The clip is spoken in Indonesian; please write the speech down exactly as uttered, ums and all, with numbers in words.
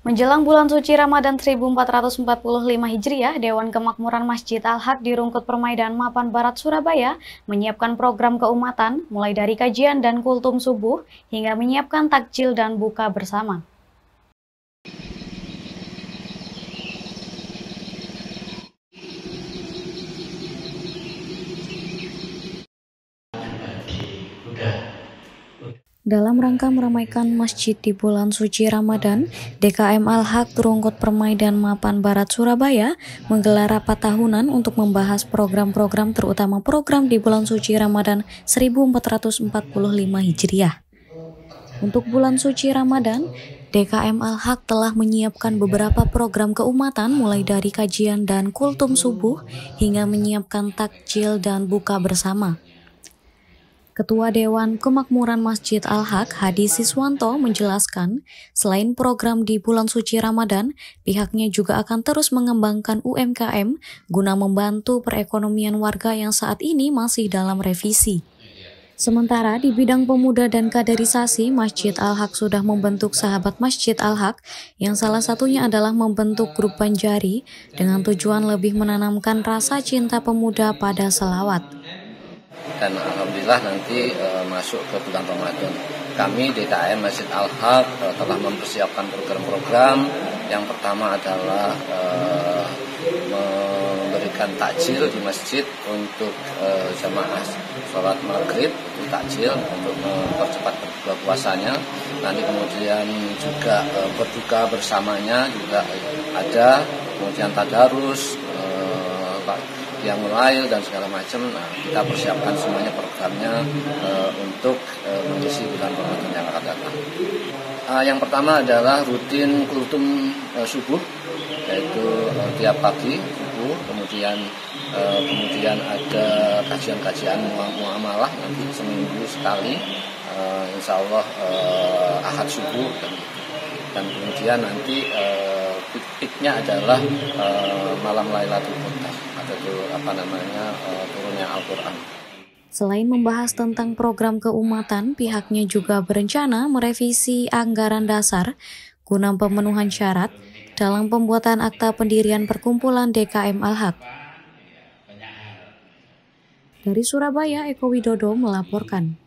Menjelang bulan suci Ramadan seribu empat ratus empat puluh lima Hijriah, Dewan Kemakmuran Masjid Al-Haq di Rungkut Permaidan Mapan Barat, Surabaya menyiapkan program keumatan mulai dari kajian dan kultum subuh hingga menyiapkan takjil dan buka bersama. Dalam rangka meramaikan masjid di bulan suci Ramadan, D K M Al-Haq Rungkut Permaidan Mapan Barat, Surabaya menggelar rapat tahunan untuk membahas program-program terutama program di bulan suci Ramadan seribu empat ratus empat puluh lima Hijriah. Untuk bulan suci Ramadan, D K M Al-Haq telah menyiapkan beberapa program keumatan mulai dari kajian dan kultum subuh hingga menyiapkan takjil dan buka bersama. Ketua Dewan Kemakmuran Masjid Al-Haq, Hadi Siswanto, menjelaskan, selain program di bulan suci Ramadan, pihaknya juga akan terus mengembangkan U M K M guna membantu perekonomian warga yang saat ini masih dalam revisi. Sementara di bidang pemuda dan kaderisasi, Masjid Al-Haq sudah membentuk Sahabat Masjid Al-Haq, yang salah satunya adalah membentuk grup Banjari dengan tujuan lebih menanamkan rasa cinta pemuda pada selawat. Dan alhamdulillah nanti e, masuk ke bulan Ramadan, kami D K M Masjid Al-Haq e, telah mempersiapkan program-program. Yang pertama adalah e, memberikan takjil di masjid untuk e, jamaah sholat maghrib, itu takjil untuk mempercepat berbuka puasanya. Nanti kemudian juga e, berbuka bersamanya juga ada, kemudian tadarus, e, yang mulai dan segala macam. Nah, kita persiapkan semuanya programnya e, untuk e, mengisi bulan Ramadan yang akan datang. E, yang pertama adalah rutin kultum e, subuh, yaitu e, tiap pagi subuh, kemudian e, kemudian ada kajian-kajian muamalah nanti seminggu sekali, e, insya Allah e, ahad subuh dan, dan kemudian nanti e, pik-piknya adalah e, malam Lailatul Qadar atau apa namanya e, turunnya Al-Quran. Selain membahas tentang program keumatan, pihaknya juga berencana merevisi anggaran dasar guna pemenuhan syarat dalam pembuatan akta pendirian perkumpulan D K M Al-Haq. Dari Surabaya, Eko Widodo melaporkan.